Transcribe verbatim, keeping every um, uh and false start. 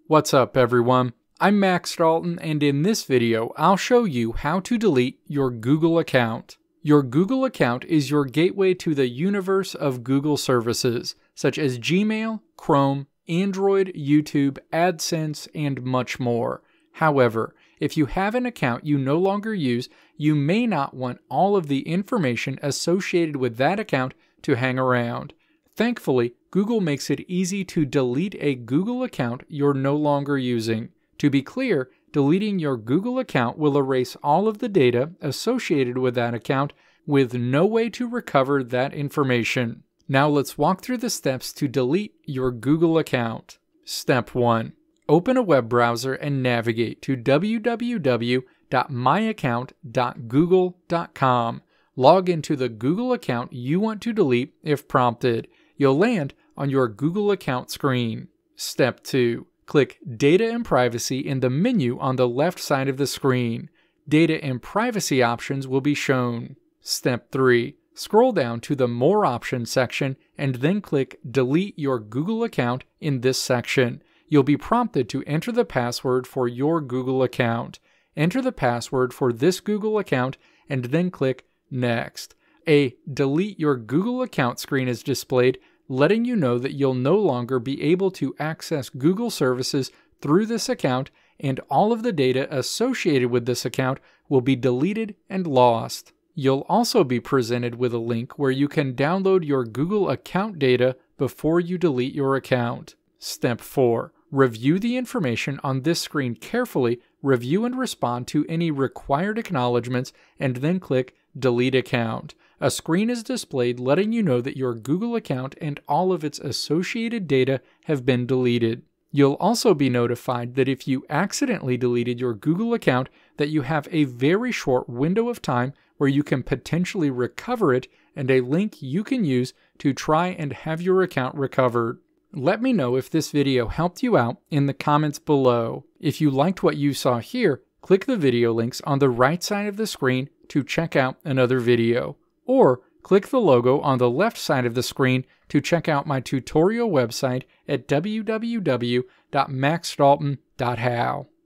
What's up everyone? I'm Max Dalton, and in this video I'll show you how to delete your Google account. Your Google account is your gateway to the universe of Google services, such as Gmail, Chrome, Android, YouTube, AdSense, and much more. However, if you have an account you no longer use, you may not want all of the information associated with that account to hang around. Thankfully, Google makes it easy to delete a Google account you're no longer using. To be clear, deleting your Google account will erase all of the data associated with that account with no way to recover that information. Now let's walk through the steps to delete your Google account. Step one. Open a web browser and navigate to w w w dot my account dot google dot com. Log into the Google account you want to delete if prompted. You'll land on your Google account screen. Step two. Click Data and Privacy in the menu on the left side of the screen. Data and Privacy options will be shown. Step three. Scroll down to the More Options section and then click Delete your Google account in this section. You'll be prompted to enter the password for your Google account. Enter the password for this Google account and then click Next. A Delete Your Google Account screen is displayed, letting you know that you'll no longer be able to access Google services through this account, and all of the data associated with this account will be deleted and lost. You'll also be presented with a link where you can download your Google account data before you delete your account. Step four. Review the information on this screen carefully, review and respond to any required acknowledgments, and then click Delete Account. A screen is displayed letting you know that your Google account and all of its associated data have been deleted. You'll also be notified that if you accidentally deleted your Google account, that you have a very short window of time where you can potentially recover it and a link you can use to try and have your account recovered. Let me know if this video helped you out in the comments below. If you liked what you saw here, click the video links on the right side of the screen to check out another video. Or click the logo on the left side of the screen to check out my tutorial website at w w w dot max dalton dot how.